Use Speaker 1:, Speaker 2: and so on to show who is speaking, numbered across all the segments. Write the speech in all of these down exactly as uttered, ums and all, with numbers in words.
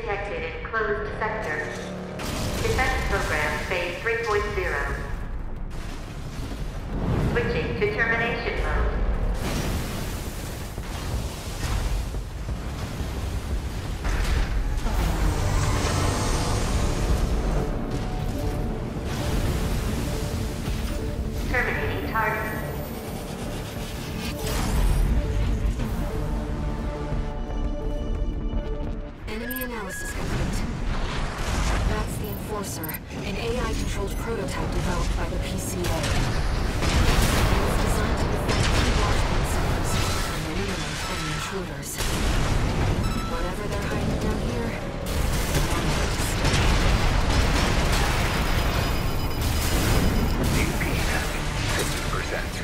Speaker 1: detected in closed sector. Defense program phase three point zero. Switching to termination mode. Terminating target.
Speaker 2: Enemy analysis complete. That's the Enforcer, an A I-controlled prototype developed by the P C A. It's designed to defend key watchpoint centers from anyone from intruders. Whatever they're hiding down here,
Speaker 3: D P at fifty percent.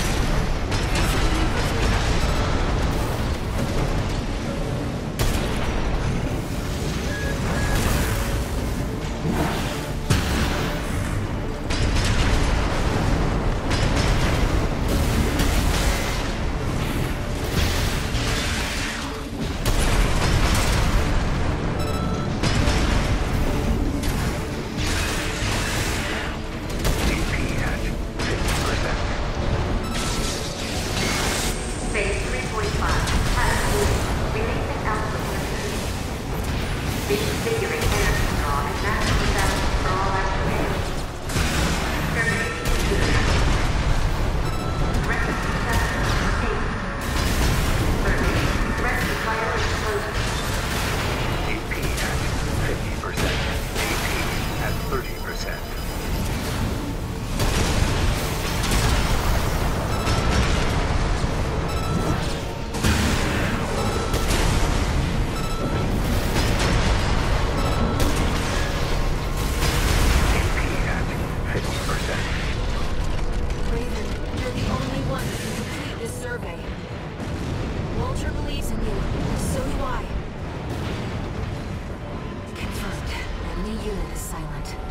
Speaker 1: Phase three point five. Task releasing output sensors. Reconfiguring energy draw and maximum balance for all activities. Terminating intruder. Rescue sensor eight. Burning. Rescue fire explosion.
Speaker 3: D P at fifty percent. A P at thirty percent.
Speaker 2: Raven, you're the only one who can complete this survey. Walter believes in you, and so do I. Confirmed. Enemy unit is silent.